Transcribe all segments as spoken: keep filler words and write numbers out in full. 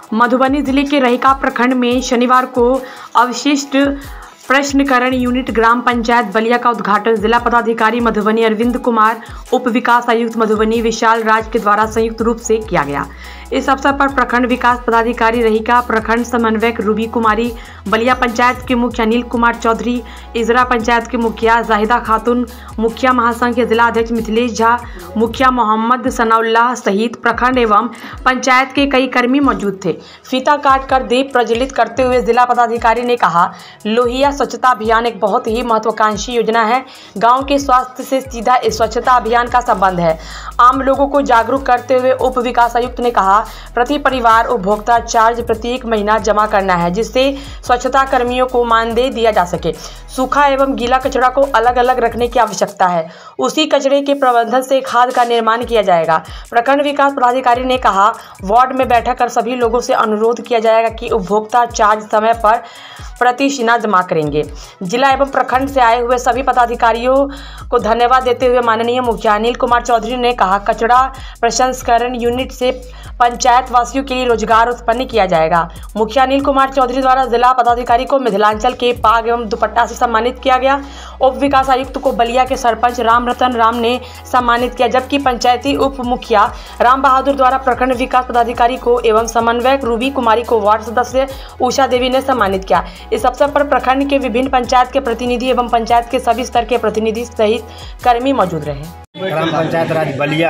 मधुबनी जिले के रहिका प्रखंड में शनिवार को अवशिष्ट प्रश्नकरण यूनिट ग्राम पंचायत बलिया का उद्घाटन जिला पदाधिकारी मधुबनी अरविंद कुमार, उप विकास आयुक्त मधुबनी विशाल राज के द्वारा संयुक्त रूप से किया गया। इस अवसर पर प्रखंड विकास पदाधिकारी रहिका, प्रखंड समन्वयक रूबी कुमारी, बलिया पंचायत के मुखिया अनिल कुमार चौधरी, इजरा पंचायत के मुखिया जाहिदा खातून, मुखिया महासंघ के जिला अध्यक्ष मिथिलेश झा, मुखिया मोहम्मद सनाउल्लाह सहित प्रखंड एवं पंचायत के कई कर्मी मौजूद थे। फीता काट कर दीप प्रज्वलित करते हुए जिला पदाधिकारी ने कहा, लोहिया स्वच्छता अभियान एक बहुत ही महत्वाकांक्षी योजना है। गांव के स्वास्थ्य से सीधा इस स्वच्छता अभियान का संबंध है। आम लोगों को जागरूक करते हुए उप विकास आयुक्त ने कहा, प्रति परिवार उपभोक्ता चार्ज प्रत्येक महीना जमा करना है, जिससे स्वच्छता कर्मियों को मानदेय दिया जा सके। सूखा एवं गीला कचरा को अलग अलग रखने की आवश्यकता है। उसी कचरे के प्रबंधन से खाद का निर्माण किया जाएगा। प्रखंड विकास पदाधिकारी ने कहा, वार्ड में बैठक कर सभी लोगों से अनुरोध किया जाएगा कि उपभोक्ता चार्ज समय पर प्रतिशिना जमा करेंगे। जिला एवं प्रखंड से आए हुए सभी पदाधिकारियों को धन्यवाद देते हुए माननीय मुखिया अनिल कुमार चौधरी ने कहा, कचरा प्रसंस्करण यूनिट से पंचायत वासियों के लिए रोजगार उत्पन्न किया जाएगा। मुखिया अनिल कुमार चौधरी द्वारा जिला पदाधिकारी को मिथिलांचल के पाग एवं दुपट्टा से सम्मानित किया गया। उप विकास आयुक्त को बलिया के सरपंच राम रतन राम ने सम्मानित किया, जबकि पंचायती उप मुखिया राम बहादुर द्वारा प्रखंड विकास पदाधिकारी को एवं समन्वयक रूबी कुमारी को वार्ड सदस्य उषा देवी ने सम्मानित किया। इस अवसर पर प्रखंड के विभिन्न पंचायत के प्रतिनिधि एवं पंचायत के सभी स्तर के प्रतिनिधि सहित कर्मी मौजूद रहे। ग्राम पंचायत राज बलिया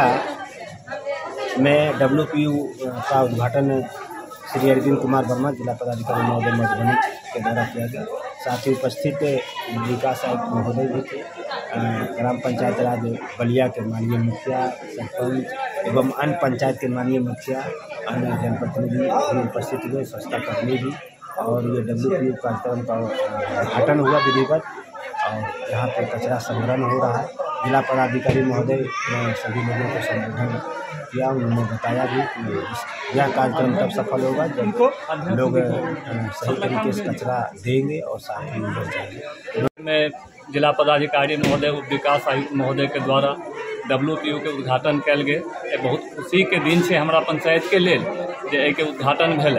में डब्ल्यू पी यू का उद्घाटन श्री अरविंद कुमार वर्मा जिला पदाधिकारी महोदय मधुबनी के द्वारा किया गया। साथ ही उपस्थित विकास आयुक्त महोदय भी थे। ग्राम पंचायत राज बलिया के माननीय मुखिया, सरपंच एवं अन्य पंचायत के माननीय मुखिया, अन्य जनप्रतिनिधि भी उपस्थित हुए, स्वच्छता कर्मी भी। और ये डब्ल्यू पी यू कार्यक्रम का उद्घाटन हुआ विधिवत, और यहाँ पर कचरा संग्रहण हो रहा है। जिला पदाधिकारी महोदय ने सभी लोगों को संबोधन किया। उन्होंने बताया भी कि यह कार्यक्रम तब सफल होगा जब लोग सही तरीके से कचरा देंगे और साथ ही उधर जाएंगे। में जिला पदाधिकारी महोदय, उप विकास आयुक्त महोदय के द्वारा डब्ल्यू पी यू के उद्घाटन कल गए। बहुत खुशी के दिन से हमारा पंचायत के लेल जे एहि के उद्घाटन भेल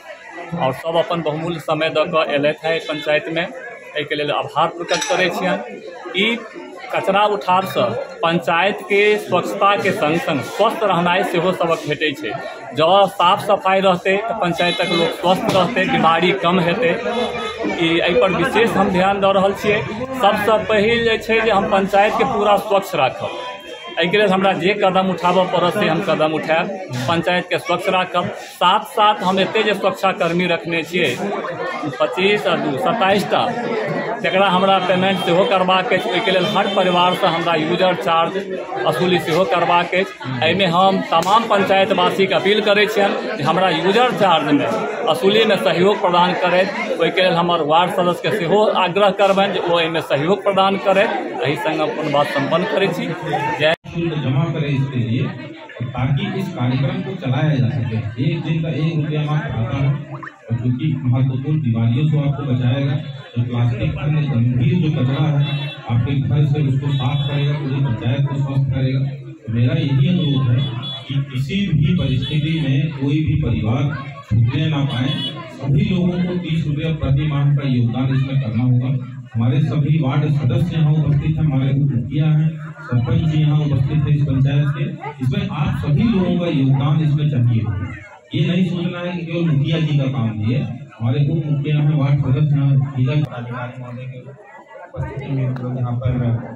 और सब अपन बहुमूल्य समय दऽ कऽ अयलथि है पंचायत में। एहिके लेल आभार प्रकट करै छियनि। ई कचरा उठाव से पंचायत के स्वच्छता के संग संग स्वस्थ रहनाइ सेहो सबक भेटै छै। जँ साफ सफाई रहतै तऽ पंचायतक लोक स्वस्थ रहतै, बीमारी कम हेतै। ई एहि पर विशेष हम ध्यान दऽ रहल छियै। सबसँ पहिल जे छै जे हम पंचायत के पूरा स्वच्छ राखब। एहिके लेल हमरा जे कदम उठाबऽ पड़त से हम कदम उठायब। पंचायत के स्वच्छ राखब। साथ साथ हम एते जे स्वच्छता कर्मी रखने छियै पच्चीस आ दू सत्ताईस टा, जकरा हमरा पेमेंट सेहो करबाक अछि। ओहिके लेल हर परिवार से हमरा यूजर चार्ज असूली सेहो करबाक अछि। एहिमे हम तमाम पंचायतवासी के अपील करै छियनि जे हमरा यूजर चार्ज में असूली में सहयोग प्रदान करथि। ओहिके लेल हमर वार्ड सदस्य के सेहो आग्रह करबनि जे ओ एहिमे सहयोग प्रदान करथि। एहि संग अपन बात संपन्न करै छी। जय जमा करें इसके लिए, ताकि इस कार्यक्रम को चलाया जा सके। एक दिन का एक रुपया मात्र आता है, और जो कि महत्वपूर्ण बीमारियों से आपको बचाएगा। जो प्लास्टिक अन्य गंभीर जो कचरा है आपके घर से उसको साफ करेगा, पूरी पंचायत को स्वस्थ करेगा। तो मेरा यही अनुरोध है कि किसी भी परिस्थिति में कोई भी परिवार छूटने ना पाए। सभी लोगों को तीस रुपया प्रति माह का योगदान इसमें करना होगा। हमारे सभी वार्ड सदस्य यहाँ उपस्थित हैं, हमारे मुखिया हैं, सरपंच जी यहाँ उपस्थित है इस पंचायत के। इसमें आप सभी लोगों का योगदान इसमें चाहिए। ये नहीं सोचना है कि केवल मुखिया जी का काम है। हमारे उप मुखिया हैं, वार्ड सदस्य हैं, जिला पदाधिकारी महोदय के उपस्थिति में लोग यहाँ पर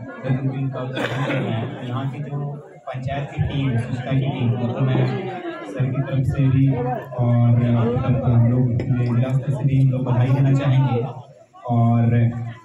का उद्घाटन कर रहे हैं। यहाँ की जो पंचायत की टीम, स्वच्छता की टीम, तो मैं सर की तरफ से भी और हम लोग जिला स्तर से भी लोग बधाई देना चाहेंगे। और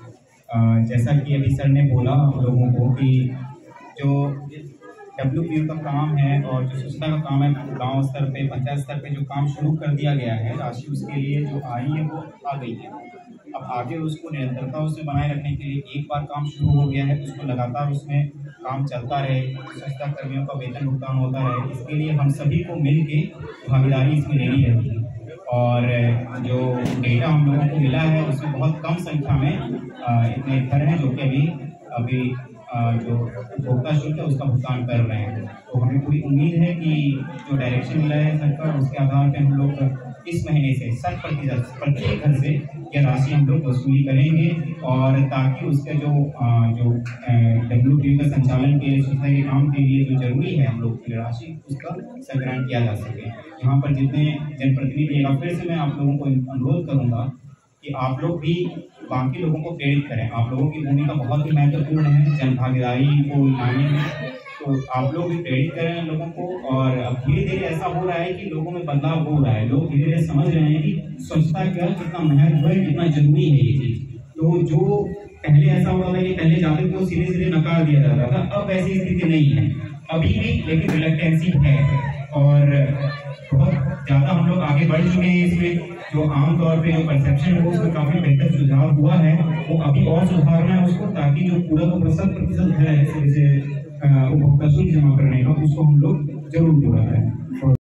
जैसा कि अभी सर ने बोला हम लोगों को कि जो डब्ल्यू पी यू का काम है और जो स्वच्छता का काम है, गांव स्तर पे, पंचायत स्तर पे जो काम शुरू कर दिया गया है, राशि उसके लिए जो आई है वो आ गई है। अब आगे उसको निरंतरता उसमें बनाए रखने के लिए एक बार काम शुरू हो गया है, उसको लगातार उसमें काम चलता रहे, स्वच्छता कर्मियों का वेतन भुगतान होता रहे। इसके लिए हम सभी को मिल के भागीदारी इसमें लेनी रहेगी। और जो डेटा हम लोगों को मिला है उसमें बहुत कम संख्या में इतने घर हैं जो कि अभी अभी जो उपभोक्ता शुल्क है उसका भुगतान कर रहे हैं। तो हमें पूरी उम्मीद है कि जो डायरेक्शन मिला है सरकार, उसके आधार पर हम लोग इस महीने से शत प्रतिशत प्रत्येक घर से यह राशि हम लोग वसूली करेंगे, और ताकि उसका जो जो डब्ल्यू पी का संचालन के लिए, सोसाइटी के काम के लिए जो जरूरी है हम लोग की राशि, उसका संग्रहण किया जा सके। यहाँ पर जितने जनप्रतिनिधि, या फिर से मैं आप लोगों को अनुरोध करूँगा कि आप लोग भी बाकी लोगों को प्रेरित करें। आप लोगों की भूमिका बहुत ही महत्वपूर्ण है जन भागीदारी को लाने में, तो आप लोग भी प्रेरित करें लोगों को। और अब धीरे धीरे ऐसा हो रहा है कि लोगों में बदलाव हो रहा है, लोग धीरे धीरे समझ रहे हैं कि स्वच्छता का कितना महत्व है, कितना जरूरी है ये चीज़। तो जो पहले ऐसा होता था कि पहले जाते तो सीधे सीधे नकार दिया जाता था, अब ऐसी स्थिति नहीं है अभी भी, लेकिन रिलक्टेंसी है और बहुत ज़्यादा हम लोग आगे बढ़ चुके हैं इसमें। जो आमतौर पे जो परसेप्शन है उसमें काफ़ी बेहतर सुधार हुआ है, वो अभी और सुधारना है उसको, ताकि जो पूरा का शत प्रतिशत है जैसे उपभोक्ता शुल्क जमा करने का, उसको हम लोग जरूर पूरा करें।